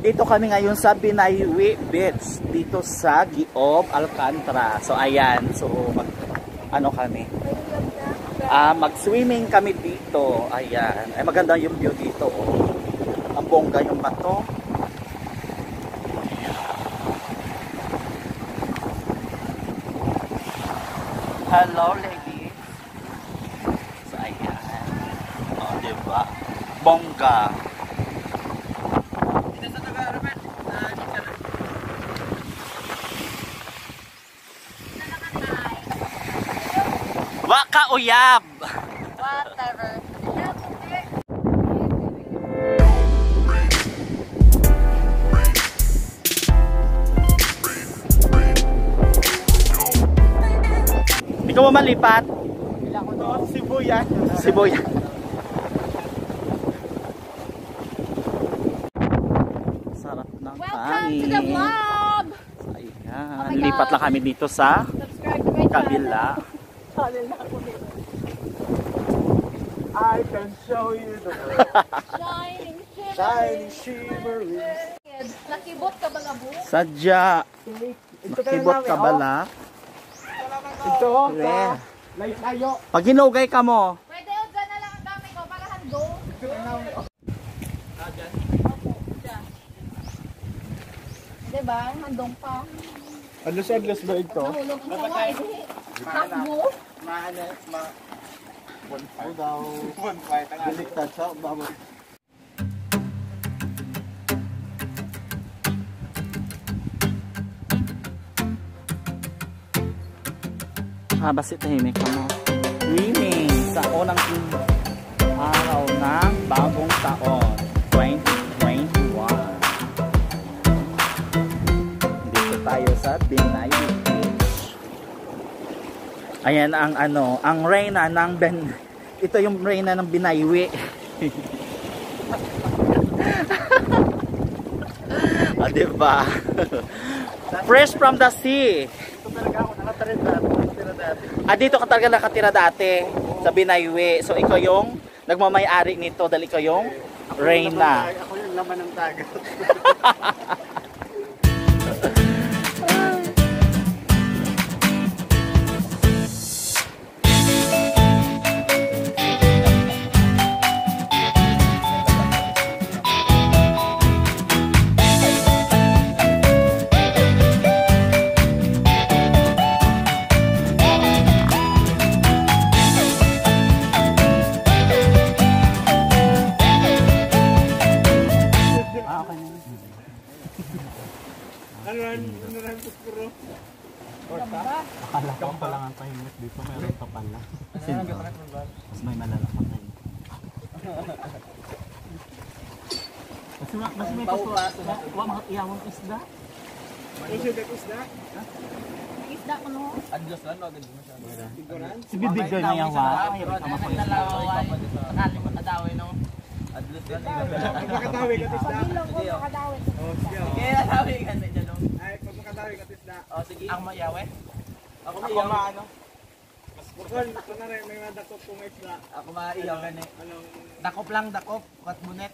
Nandito kami ngayon sa Binaywi Beach dito sa Giob, Alcantara. So ayan, so mag-swimming kami dito. Ayan, ay maganda yung view dito. Oh. Ang bongga yung bato. Hello ladies. So ayan. Oh, diba? Bongga. Waka uyab. Whatever. Ikaw mo malipat? Sibuyan. Sibuyan. Sarap ng Welcome hangin. to the vlog! Ayan. Lipat lang kami dito sa Subscribe to my kabila. I can show you the world. Shining, Shining, shimmering. nakibot ka ba nga bu? Sadya. Ito Nakibot ka bala. Ito, Yeah. light tayo. Pag hinugay ka mo. Pwede o dyan na lang ang gamit ko para handong. Diba? Handong pa. Adlos-adlos ba ito? Nahulog ko sa nga. Takbo. Ano daw? Baliktad siya. Bawal. Basta tahimik ka mo. Swimming sa unang araw ng bagong taon 2021. Dito tayo sa Binaywi Beach. Ayan ang ang reyna ng ito yung reyna ng Binaywi. Diba? Fresh from the sea. Ito talaga ako nakatira dati. Dito ka talaga nakatira dati sa Binaywi. So ikaw yung nagmamay-ari nito dahil ikaw yung reyna. Ako yung laman ng dagat. Akala ko pala ang tahimik dito, meron pa pala. Kasi mas may malalakot na yun. Mas may pasuwa. Huwag mga iyawang isda. Isda? May isda ko no? Adjust lang, agad masyado. Si bibigay na yan wa. Hirap ka makuha. Nakali mo tadawin, no? Adjust lang. Pagkakatawi ka isda. Bilong ko makadawit. Kaya natawi ka sa dyan, no? Ay, pagkakatawi ka isda. O, sige. Ang mayawe? Ako Ako mayaw. maano? Bukod, ito na rin, may madakot kong isda. Ako maiyaw gani. Anong... Dakop lang, dakop. Kat bunet.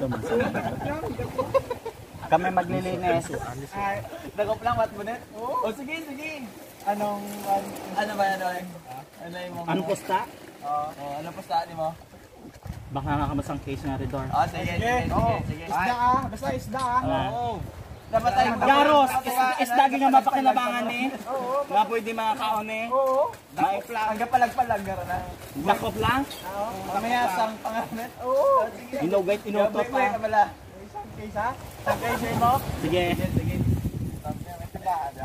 Kami maglilinis. Ay, Dakop lang, kat bunet? O, sige, sige. anong... Ano ba yan, Oeng? Ano yung mga... Anong pusta? O, ano postaan mo? Baka nakamasang case nga rin doon. O, sige, sige, sige, sige. Isda ah, basta isda ah. Oo. Dapat tayo... Garos! Isda nga mapakinabangan eh. Nga pwede mga kaon eh. Oo. Dakop lang. Hanggang palag-palag, gano'n na. Dakop lang. Mamaya, sang pangamet. Oo. Inugay, inutot Wait, wait, pa. kabala. Isang case ha? Sang kayo siya mo? Sige. Sige, sige. May tindahan, no?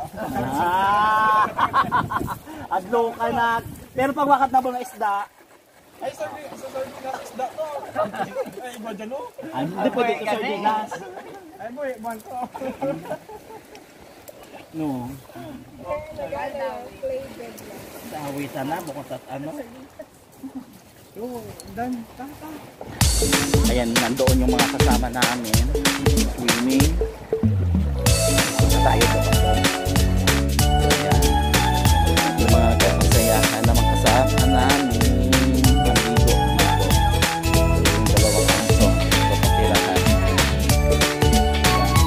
Adlo ka na. Pero pag wakat na mga isda, Ay, sorry ka isda to. Ay, iba dyan o. hindi pwede ito sa sardinas. Ay, boy, buwan ko. No. Sa awitan na, bukod at ano. Oo, dan, tata. Ayan, nandoon yung mga kasama namin. Swimming. Tayo po ba? Ayan. Yung mga kasayahan na mga kasama namin. Nandito. Yung dalawang kanso. Kapatirahan.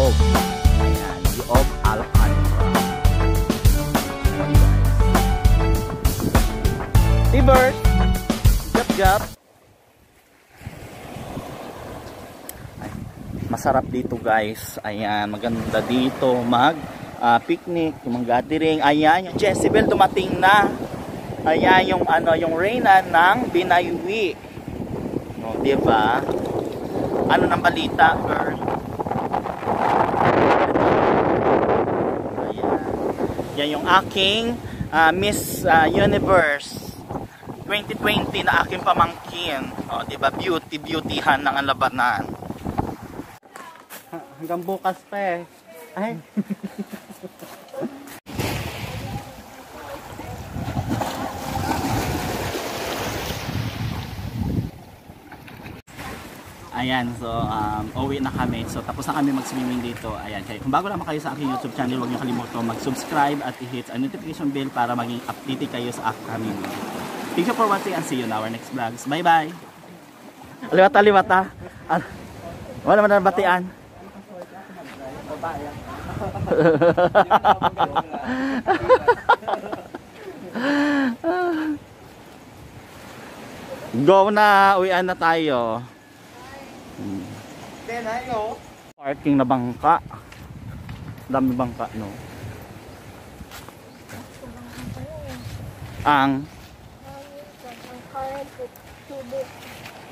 Yog. Ayan, Yog Alcantara. Ayan, guys. Tibers! Gap. Ay, masarap dito guys. Ayan, maganda dito mag picnic, yung gathering. Ayan, yung Jezebel dumating na. Ayan yung yung reyna ng Binaywi. No, di ba? Ano nang balita, girl? Ayan. Yan yung aking Miss Universe 2020 na aking pamangkin. O, di ba? Beautyhan ng labanan. Hanggang bukas pa eh. Ay. Ayan, so uwi na kami. So tapos na kami mag-swimming dito. Ayan, kaya kung bago naman kayo sa aking YouTube channel, huwag niyo kalimutan mag-subscribe at i-hit ang notification bell para maging updated kayo sa upcoming video. Thank you for watching and see you in our next vlogs. Bye bye! Liwata. Wala man na batian. Go na! Uwian na tayo. Parking na bangka. Dami bangka, no? Ang